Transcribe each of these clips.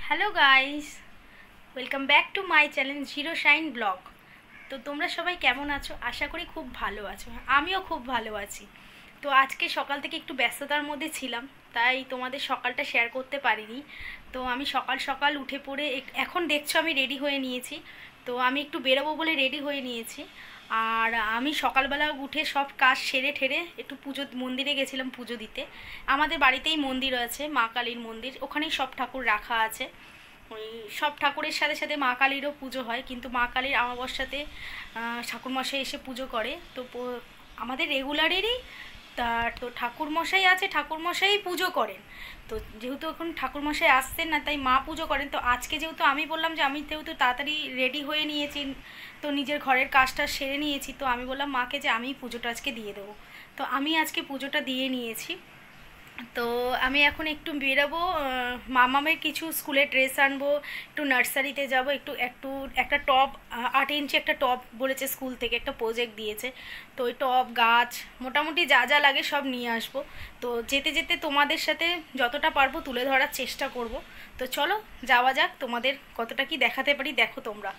Hello guys, welcome back to my channel zero shine vlog. তো তোমরা সবাই কেমন আছো? আশা করি খুব ভালো আছো। আমিও খুব ভালো আছি। তো আজকে সকাল থেকে একটু ব্যস্ততার মধ্যে ছিলাম, তাই তোমাদের সকালটা শেয়ার করতে পারিনি। তো আমি সকাল সকাল উঠে পড়ে এখন দেখছো আমি রেডি হয়ে নিয়েছি। তো আমি একটু বেরোবো বলে রেডি হয়ে নিয়েছি। আর আমি সকালবেলা উঠে সব কাজ সেরে ঠেরে একটু মন্দিরে গেছিলাম পুজো দিতে। আমাদের বাড়িতেই মন্দির আছে, মা কালীর মন্দির, ওখানেই সব ঠাকুর রাখা আছে। ওই সব ঠাকুরের সাথে সাথে মা কালীরও পুজো হয়, কিন্তু মা কালীর আমাবস্যাতে ঠাকুরমশাই এসে পুজো করে। তো আমাদের রেগুলারেরই তো ঠাকুরমশাই আছে, ঠাকুরমশাই পুজো করেন। তো যেহেতু এখন ঠাকুরমশাই আসছেন না, তাই মা পুজো করেন। তো আজকে যেহেতু আমি বললাম যে আমি যেহেতু তাড়াতাড়ি রেডি হয়ে নিয়েছি, তো নিজের ঘরের কাজটা সেরে নিয়েছি, তো আমি বললাম মাকে যে আমি পুজোটা আজকে দিয়ে দেবো। তো আমি আজকে পুজোটা দিয়ে নিয়েছি। তো আমি এখন একটু বেরোবো, মামামের কিছু স্কুলের ড্রেস আনবো, একটু নার্সারিতে যাব, একটা টব 8 ইঞ্চি একটা টব বলেছে স্কুল থেকে, একটা প্রজেক্ট দিয়েছে। তো ওই টব গাছ মোটামুটি যা যা লাগে সব নিয়ে আসবো। তো যেতে যেতে তোমাদের সাথে যতটা পারবো তুলে ধরার চেষ্টা করব। তো চলো যাওয়া যাক, তোমাদের কতটা কি দেখাতে পারি দেখো তোমরা।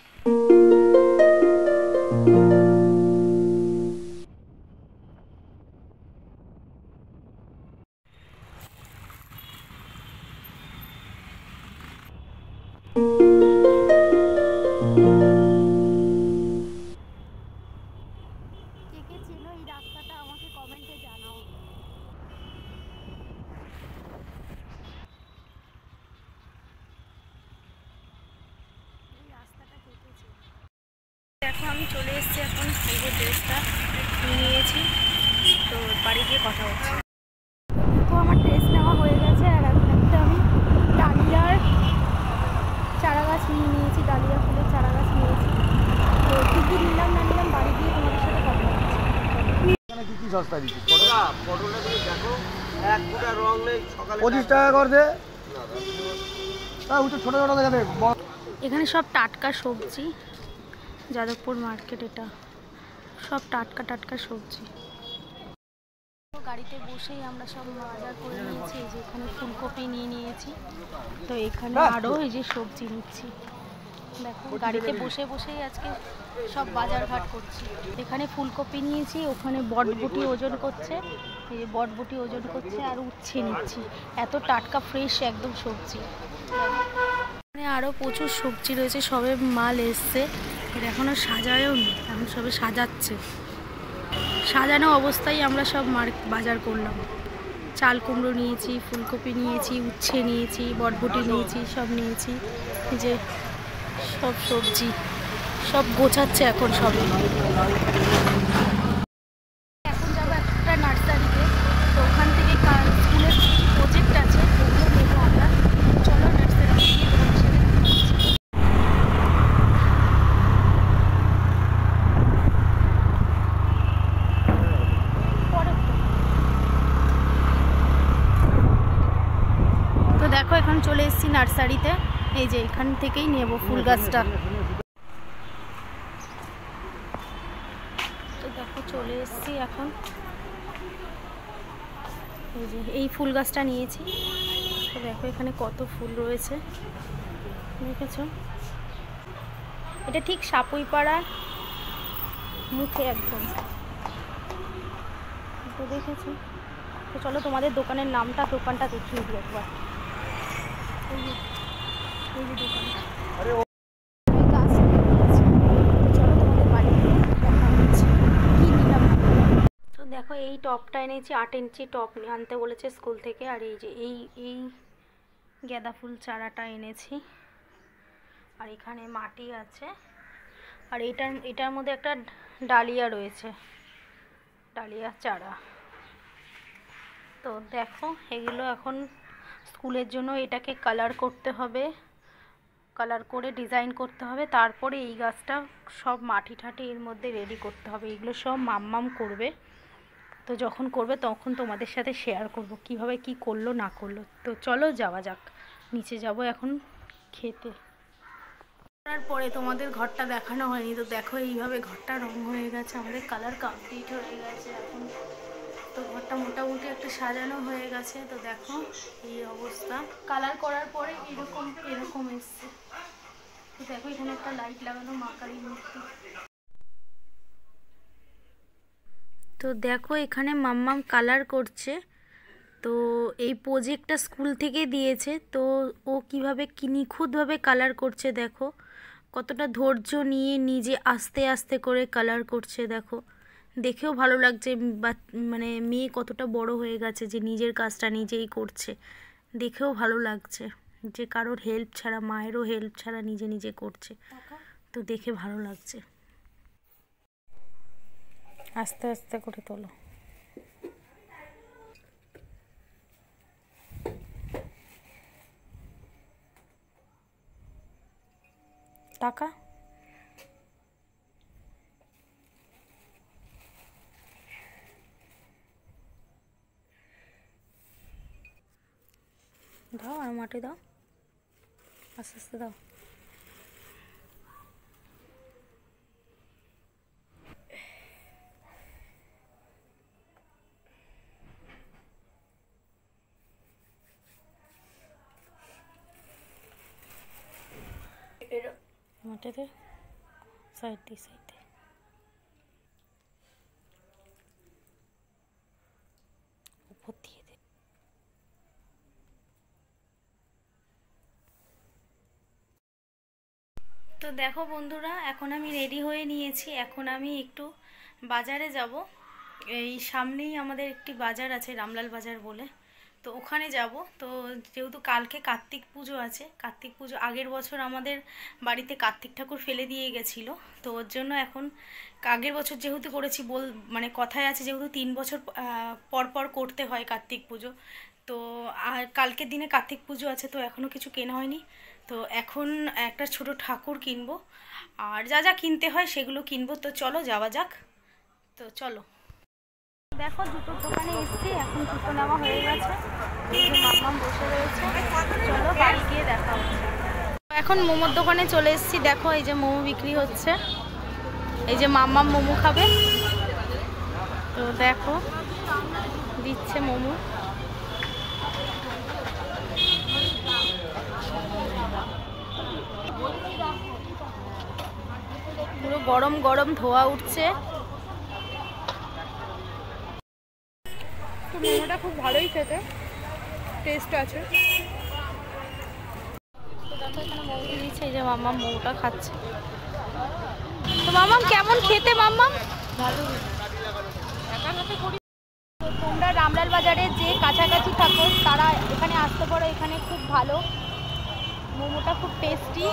দেখো আমি চলে এসেছি, এখন এই যে ড্রেসটা নিয়েছি, তো বাড়ি গিয়ে কথা হচ্ছে। তো আমার ড্রেস নেওয়া হয়ে গেছে, আর এখন একটা আমি ডালিয়ার চারা গাছ নিয়ে নিয়েছি, ডালিয়া ফুলের চারা গাছ নিয়েছি। তো কী কী নিলাম না নিলাম বাড়ি গিয়ে তোমাদের সাথে কথা হচ্ছে। কি কি সস্তা দিচ্ছি? পটলটা তুমি দেখো, এক ফুটা রং নেই, সকালে 25 টাকা করে দে। ছোট ছোট দেখা দে। এখানে সব টাটকা সবজি, যাদবপুর মার্কেট, এটা সব টাটকা টাটকা সবজি। গাড়িতে বসেই আমরা সব বাজার করে নিয়েছি। এই যে এখানে ফুলকপি নিয়ে নিয়েছি, তো এখানে আরও এই যে সবজি নিচ্ছি। দেখো গাড়িতে বসে বসেই আজকে সব বাজার ঘাট করছি। এখানে ফুলকপি নিয়েছি, ওখানে বটবটি ওজন করছে, এই যে বটবটি ওজন করছে, আর উচ্ছে নিচ্ছি। এত টাটকা ফ্রেশ একদম সবজি। এখানে আরও প্রচুর সবজি রয়েছে, সবে মাল এসছে, এর এখনও সাজায়ও নি, এখন সবে সাজাচ্ছে। সাজানো অবস্থায় আমরা সব বাজার করলাম। চাল কুমড়ো নিয়েছি, ফুলকপি নিয়েছি, উচ্ছে নিয়েছি, বটবটি নিয়েছি, সব নিয়েছি। যে সব সবজি সব গোছাচ্ছে এখন সবে। এখন যাবো একটা নার্সারিতে, তো ওখান থেকে স্কুলের প্রজেক্ট আছে, ওগুলো নেবো আমরা। চলো নার্সারিতে গিয়ে তোমার সাথে তো দেখো এখন চলে এসেছি নার্সারিতে। এই যে এখান থেকেই নেব ফুল গাছটা। তো দেখো চলে এসেছি এখন, এই যে এই ফুল গাছটা নিয়েছি। তো দেখো এখানে কত ফুল রয়েছে, দেখেছো? এটা ঠিক সাপুইপাড়ার মুখে একদম, তো দেখেছো? তো চলো তোমাদের দোকানের দোকানটা দেখিয়ে দিই একবার। এই যে দোকানটা, গাছ নিয়েছি। চলো তোমাদের বাড়ি দেখা হচ্ছে কি নিলাম। তো দেখো এই টপটা এনেছি, 8 ইঞ্চি টপ আনতে বলেছে স্কুল থেকে। আর এই যে এই গাঁদা ফুল চারাটা এনেছি, আর এখানে মাটি আছে, আর এটার মধ্যে একটা ডালিয়া রয়েছে, ডালিয়া চারা। তো দেখো এগুলো এখন স্কুলের জন্য এটাকে কালার করতে হবে, কালার করে ডিজাইন করতে হবে, তারপরে এই গাছটা সব মাটি ঠাটি এর মধ্যে রেডি করতে হবে। এগুলো সব মাম্মাম করবে, তো যখন করবে তখন তোমাদের সাথে শেয়ার করব কিভাবে কি করলো না করলো। তো চলো যাওয়া যাক, নিচে যাব এখন খেতে। তারপরে তোমাদের ঘরটা দেখানো হয়নি, তো দেখো এইভাবে ঘরটা রং হয়ে গেছে, আমাদের কালার কমপ্লিট হয়ে গেছে। এখন তো ঘরটা মোটামুটি একটা সাজানো হয়ে গেছে। তো দেখো এই অবস্থা, কালার করার পরে এরকম এরকম এসছে। তো দেখো এখানে একটা লাইট লাগানো, মা কালীর মূর্তি। তো দেখো এখানে মাম্মাম কালার করছে। তো এই প্রজেক্টটা স্কুল থেকে দিয়েছে। তো ও কিভাবে কি নিখুঁতভাবে কালার করছে দেখো, কতটা ধৈর্য নিয়ে নিজে আস্তে আস্তে করে কালার করছে। দেখো দেখেও ভালো লাগছে, মানে মেয়ে কতটা বড় হয়ে গেছে যে নিজের কাজটা নিজেই করছে। দেখেও ভালো লাগছে যে কারোর হেল্প ছাড়া, মায়েরও হেল্প ছাড়া নিজে নিজে করছে। তো দেখে ভালো লাগছে। আস্তে আস্তে করে তোলো। টাকা দাও আর মাটি দাও, আস্তে আস্তে দাও। মাটিতে সাইড দিয়ে সাইড দিয়ে উপর দিয়ে দে। তো দেখো বন্ধুরা, এখন আমি রেডি হয়ে নিয়েছি। এখন আমি একটু বাজারে যাব। এই সামনেই আমাদের একটি বাজার আছে, রামলাল বাজার বলে। তো ওখানে যাব। তো যেহেতু কালকে কার্তিক পুজো আছে, কার্তিক পুজো আগের বছর আমাদের বাড়িতে কার্তিক ঠাকুর ফেলে দিয়ে গেছিলো। তো ওর জন্য এখন আগের বছর যেহেতু করেছি, মানে কথায় আছে যেহেতু 3 বছর পর পর করতে হয় কার্তিক পুজো। তো আর কালকের দিনে কার্তিক পুজো আছে, তো এখনও কিছু কেনা হয়নি। তো এখন একটা ছোট ঠাকুর কিনবো, আর যা যা কিনতে হয় সেগুলো কিনবো। তো চলো যাওয়া যাক। তো চলো। দেখো জুতোর দোকানে এসেছি, এখন জুতো নেওয়া হয়ে গেছে। এই যে মাম্মাম বসে রয়েছে, চলো বাড়ি গিয়ে দেখা হচ্ছে। এখন মোমোর দোকানে চলে এসেছি। দেখো এই যে মোমো বিক্রি হচ্ছে, এই যে মাম্মাম মোমো খাবে। তো দেখো দিচ্ছে মোমো। পুরো গরম গরম ধোয়া উঠছে। তো মোমোটা খুব ভালোই খেতে, টেস্ট আছে। তো দেখো এখানে মোমো দিচ্ছে, এই যে মাম্মাম মোমোটা খাচ্ছে। তো মাম্মাম কেমন খেতে? মাম্মাম ভালো। তোমরা রামলাল বাজারে যে কাছাকাছি থাকো তারা এখানে আসতে পারো, এখানে খুব ভালো, মোমোটা খুব টেস্টি।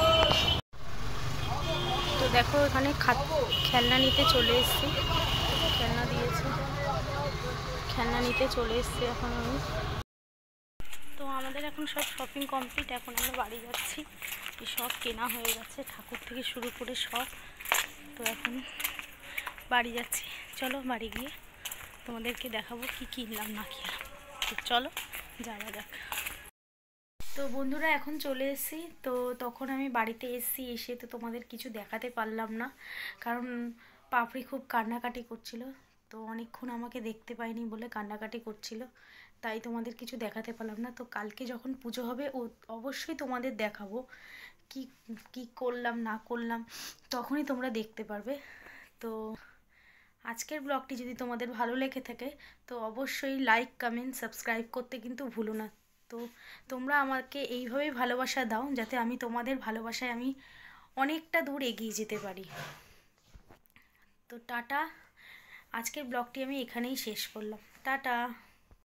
তো দেখো এখানে খেলনা নিতে চলে এসেছি, খেলনা দিয়েছে, খেলনা নিতে চলে এসেছি এখন আমি। তো আমাদের এখন সব শপিং কমপ্লিট, এখন আমরা বাড়ি যাচ্ছি। সব কেনা হয়ে গেছে, ঠাকুর থেকে শুরু করে সব। তো এখন বাড়ি যাচ্ছি। চলো বাড়ি গিয়ে তোমাদেরকে দেখাবো কি কিনলাম না কিনলাম। তো চলো যাওয়া যাক। তো বন্ধুরা এখন চলে এসেছি। তো তখন আমি বাড়িতে এসে তো তোমাদের কিছু দেখাতে পারলাম না, কারণ পাপড়ি খুব কান্নাকাটি করছিল। তো অনেকক্ষণ আমাকে দেখতে পাইনি বলে কান্নাকাটি করছিল, তাই তোমাদের কিছু দেখাতে পারলাম না। তো কালকে যখন পুজো হবে অবশ্যই তোমাদের দেখাবো কি কি করলাম না করলাম, তখনই তোমরা দেখতে পারবে। তো আজকের ব্লগটি যদি তোমাদের ভালো লেগে থাকে তো অবশ্যই লাইক কমেন্ট সাবস্ক্রাইব করতে কিন্তু ভুলো না। তো তোমরা আমাকে এইভাবেই ভালোবাসা দাও, যাতে আমি তোমাদের ভালোবাসায় আমি অনেকটা দূর এগিয়ে যেতে পারি। তো টাটা, আজকের ব্লগটি আমি এখানেই শেষ করলাম। টাটা।